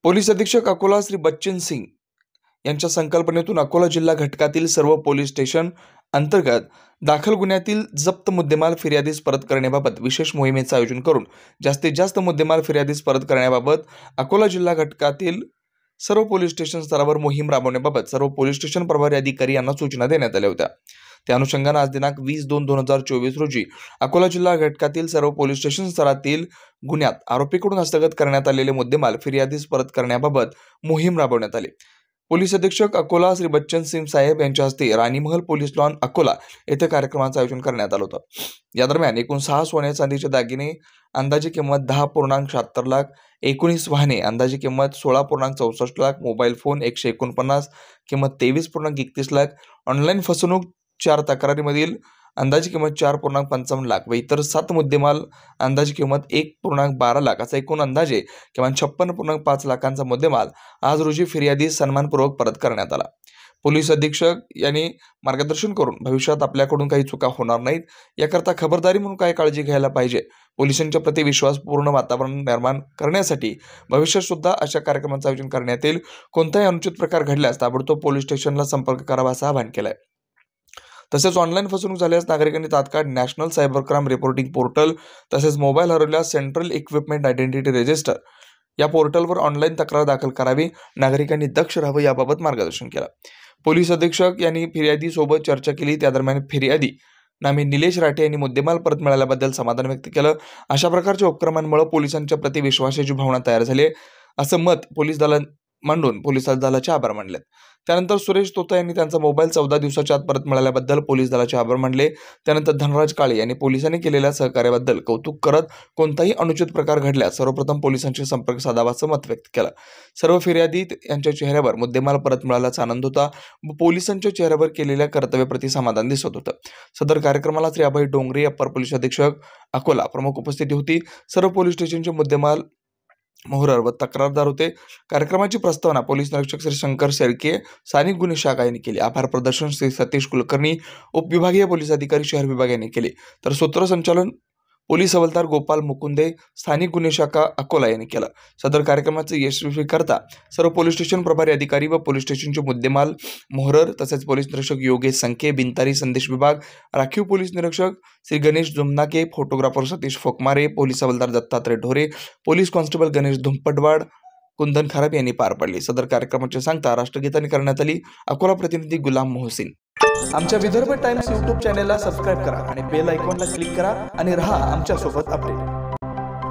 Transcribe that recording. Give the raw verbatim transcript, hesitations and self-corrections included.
Police अधीक्षक अकोला श्री बच्चन सिंग यांच्या संकल्पनेतून अकोला जिल्हा घटकातील सर्व पोलीस स्टेशन अंतर्गत दाखल गुन्ह्यातील जप्त मुद्देमाल फिर्यादीस परत करण्याबाबत विशेष मोहिमेचे आयोजन करून जास्तीत जास्त मुद्देमाल फिर्यादीस परत करण्याबाबत अकोला जिल्हा घटकातील सर्व पोलीस स्टेशन स्तरावर मोहीम राबवण्याबाबत सर्व पोलीस स्टेशन प्रभारी अधिकारी यांना सूचना देण्यात आल्या होत्या। त्या अनुषंगाने आज दिनांक वीस दोन दोन हजार चोवीस रोजी अकोला जिल्हा घटकातील सर्व पोलीस स्टेशन स्तरातील गुन्ह्यात आरोपीकडून हस्तगत करण्यात आलेले मुद्देमाल फिर्यादीस परत करण्याबाबत मोहीम राबवण्यात आली। पोलीस अधीक्षक अकोला श्री बच्चन सिंग साहेब यांच्या हस्ते राणीमहल पोलीस लॉन अकोला येथे कार्यक्रमाचे आयोजन करण्यात आलं होतं। या दरम्यान एकूण सहा सोने चांदीचे दागिने अंदाजे किंमत दहा पूर्णांक शहात्तर लाख, एकोणीस वाहने अंदाजे किंमत सोळा पूर्णांक चौसष्ट लाख, मोबाईल फोन एकशे एकोणपन्नास किंमत तेवीस पूर्णांक एकतीस लाख, ऑनलाईन फसवणूक चार तक्रारीमधील अंदाजे किंमत चार पूर्णांक पंचावन्न लाख व इतर सात मुद्देमाल अंदाजे किंमत एक पूर्णांक बारा लाख असा एकूण अंदाजे किमान छप्पन्न पूर्णांक पाच लाखांचा मुद्देमाल आज रोजी फिर्यादीस सन्मानपूर्वक परत करण्यात आला। पोलीस अधीक्षक यांनी मार्गदर्शन करून भविष्यात आपल्याकडून काही चुका होणार नाहीत याकरता खबरदारी म्हणून काय काळजी घ्यायला पाहिजे, पोलिसांच्या प्रति विश्वासपूर्ण वातावरण निर्माण करण्यासाठी भविष्यात सुद्धा अशा कार्यक्रमांचे आयोजन करण्यात येईल। कोणताही अनुचित प्रकार घडल्यास ताबडतोब पोलीस स्टेशनला संपर्क करावा असं आवाहन केलंय। तसेच ऑनलाईन फसवणूक झाल्यास नागरिकांनी तात्काळ national cyber crime reporting portal तसेच मोबाईल हरवल्यास सेंट्रल इक्विपमेंट आयडेंटिटी रजिस्टर या पोर्टलवर ऑनलाईन तक्रार दाखल करावी। नागरिकांनी दक्ष राहावे याबाबत मार्गदर्शन केलं। पोलीस अधीक्षक यांनी फिर्यादी सोबत चर्चा केली। त्या दरम्यान फिर्यादी नामी निलेश राठे यांनी मुद्देमाल परत मिळाल्याबद्दल समाधान व्यक्त केलं। अशा प्रकारच्या उपक्रमांमुळे पोलिसांच्या प्रति विश्वासाची भावना तयार झाली असं मत पोलीस दलात मांडून पोलीस दलाचे आभार मानले। त्यानंतर सुरेश तोता यांनी त्यांचा मोबाईल चौदा दिवसाच्या आत परत मिळाल्याबद्दल पोलीस दलाचे आभार मानले। त्यानंतर धनराज काळे यांनी पोलिसांनी केलेल्या सहकार्याबद्दल कौतुक करत कोणताही अनुचित प्रकार घडल्यास सर्वप्रथम पोलिसांशी संपर्क साधावा असं मत व्यक्त केलं। सर्व फिर्यादी यांच्या चेहऱ्यावर मुद्देमाल परत मिळाल्याचा आनंद होता व पोलिसांच्या चेहऱ्यावर केलेल्या कर्तव्याप्रती समाधान दिसत होतं। सदर कार्यक्रमाला श्री अभय डोंगरे अप्पर पोलीस अधीक्षक अकोला प्रमुख उपस्थिती होती। सर्व पोलीस स्टेशनचे मुद्देमाल मोहरर व तक्रारदार होते। कार्यक्रमाची प्रस्तावना पोलीस निरीक्षक श्री शंकर शेळके स्थानिक गुन्हे शाखा यांनी केली। आभार प्रदर्शन श्री सतीश कुलकर्णी उपविभागीय पोलीस अधिकारी शहर विभाग यांनी केले, तर सूत्रसंचालन पोलीस हवालदार गोपाल मुकुंदे स्थानिक गुन्हे शाखा अकोला यांनी केलं। सदर कार्यक्रमाचे यशस्वी करता सर्व पोलीस स्टेशन प्रभारी अधिकारी व पोलीस स्टेशनचे मुद्देमाल मोहरर तसेच पोलीस निरीक्षक योगेश संखे बिनतारी संदेश विभाग, राखीव पोलीस निरीक्षक श्री गणेश जुमनाके, फोटोग्राफर सतीश फोकमारे, पोलीस हवालदार दत्तात्रय ढोरे, पोलीस कॉन्स्टेबल गणेश धुंपटवाड, कुंदन खराब यांनी पार पडली। सदर कार्यक्रमाची सांगता राष्ट्रगीताने करण्यात आली। अकोला प्रतिनिधी गुलाम मोहसिन। आमच्या विदर्भ टाइम्स यूट्यूब चॅनेलला सबस्क्राईब करा आणि बेल आयकॉनला क्लिक करा आणि रहा आमच्या सोबत अपडेट।